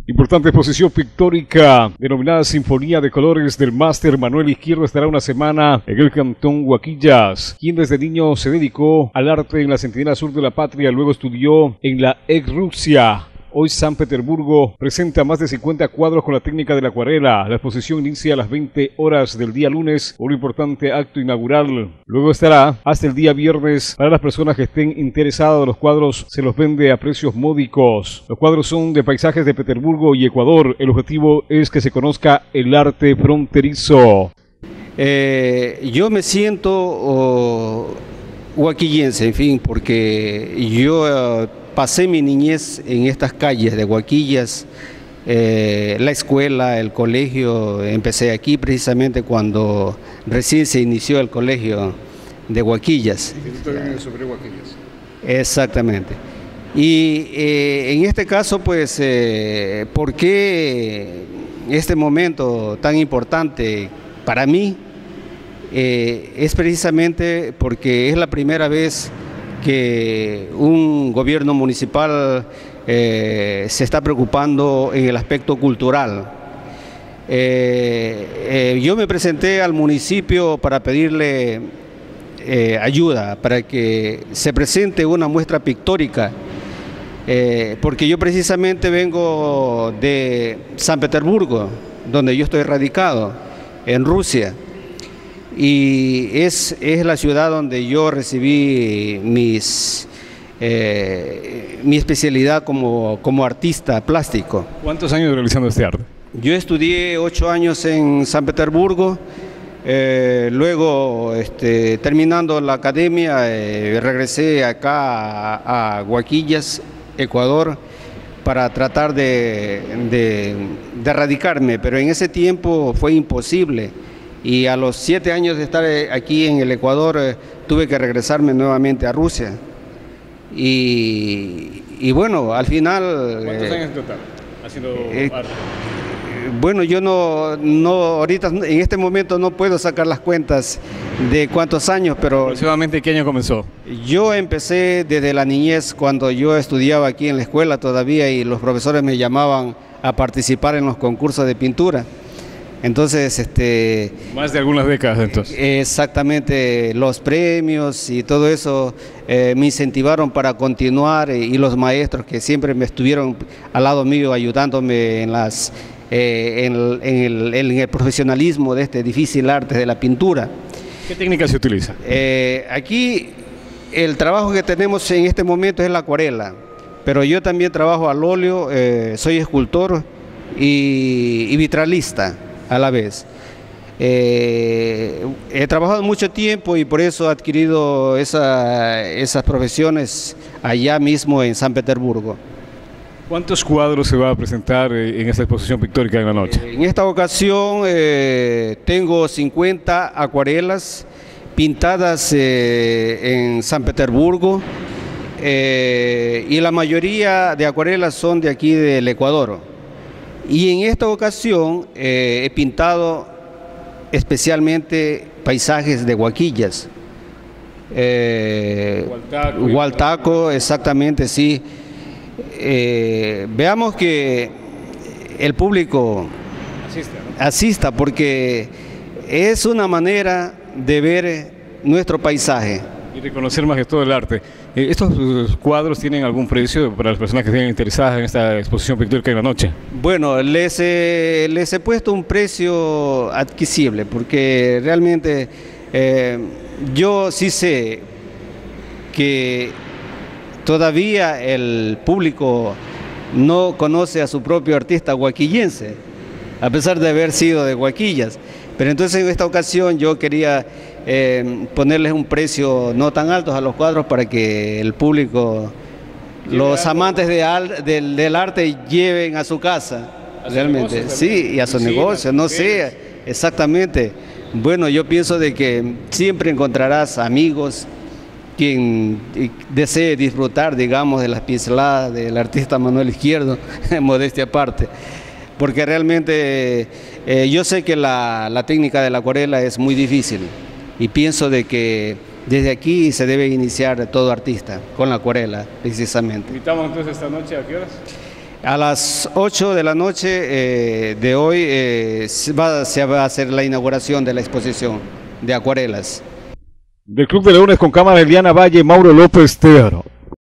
Importante exposición pictórica denominada Sinfonía de Colores del máster Manuel Izquierdo estará una semana en el Cantón Huaquillas, quien desde niño se dedicó al arte en la Centinela Sur de la Patria, luego estudió en la ex Rusia. Hoy San Petersburgo presenta más de 50 cuadros con la técnica de la acuarela. La exposición inicia a las 20 horas del día lunes, un importante acto inaugural. Luego estará hasta el día viernes. Para las personas que estén interesadas, los cuadros se los vende a precios módicos. Los cuadros son de paisajes de Petersburgo y Ecuador. El objetivo es que se conozca el arte fronterizo. Yo me siento huaquillense, en fin, porque yo pasé mi niñez en estas calles de Huaquillas, la escuela, el colegio. Empecé aquí precisamente cuando recién se inició el colegio de Huaquillas. Sobre Huaquillas. Exactamente. Y en este caso, pues, ¿por qué este momento tan importante para mí? Es precisamente porque es la primera vez que un gobierno municipal se está preocupando en el aspecto cultural. Yo me presenté al municipio para pedirle ayuda, para que se presente una muestra pictórica, porque yo precisamente vengo de San Petersburgo, donde yo estoy radicado, en Rusia. Y es la ciudad donde yo recibí mi especialidad como artista plástico. ¿Cuántos años realizando este arte? Yo estudié 8 años en San Petersburgo, luego terminando la academia regresé acá a Huaquillas, Ecuador, para tratar de radicarme, pero en ese tiempo fue imposible. Y a los 7 años de estar aquí en el Ecuador, tuve que regresarme nuevamente a Rusia. Y bueno, al final... ¿Cuántos años en total haciendo arte? Bueno, yo no ahorita, en este momento no puedo sacar las cuentas de cuántos años, pero... ¿Aproximadamente qué año comenzó? Yo empecé desde la niñez, cuando yo estudiaba aquí en la escuela todavía, y los profesores me llamaban a participar en los concursos de pintura. Entonces, más de algunas décadas entonces. Exactamente, los premios y todo eso me incentivaron para continuar, y los maestros que siempre me estuvieron al lado mío ayudándome en el profesionalismo de este difícil arte de la pintura. ¿Qué técnica se utiliza? Aquí el trabajo que tenemos en este momento es la acuarela, pero yo también trabajo al óleo, soy escultor y vitralista a la vez. He trabajado mucho tiempo y por eso he adquirido esas profesiones allá mismo en San Petersburgo. ¿Cuántos cuadros se va a presentar en esta exposición pictórica en la noche? En esta ocasión tengo 50 acuarelas pintadas en San Petersburgo, y la mayoría de acuarelas son de aquí del Ecuador. Y en esta ocasión he pintado especialmente paisajes de Huaquillas. Hualtaco, exactamente, sí. Veamos que el público asista, porque es una manera de ver nuestro paisaje. Y reconocer más que todo el arte. ¿Estos cuadros tienen algún precio para las personas que estén interesadas en esta exposición pictórica en la noche? Bueno, les he puesto un precio adquisible, porque realmente yo sí sé que todavía el público no conoce a su propio artista huaquillense, a pesar de haber sido de Huaquillas. Pero entonces en esta ocasión yo quería ponerles un precio no tan alto a los cuadros para que el público, los amantes del arte, lleven a su casa, realmente, sí, y a su negocio, no sé, exactamente. Bueno, yo pienso de que siempre encontrarás amigos quien desee disfrutar, digamos, de las pinceladas del artista Manuel Izquierdo, modestia aparte, porque realmente yo sé que la técnica de la acuarela es muy difícil. Y pienso de que desde aquí se debe iniciar todo artista, con la acuarela, precisamente. ¿Invitamos entonces esta noche a qué horas? A las 8 de la noche de hoy se va a hacer la inauguración de la exposición de acuarelas. Del Club de Leones con cámara Eliana Valle, Mauro López Tearo.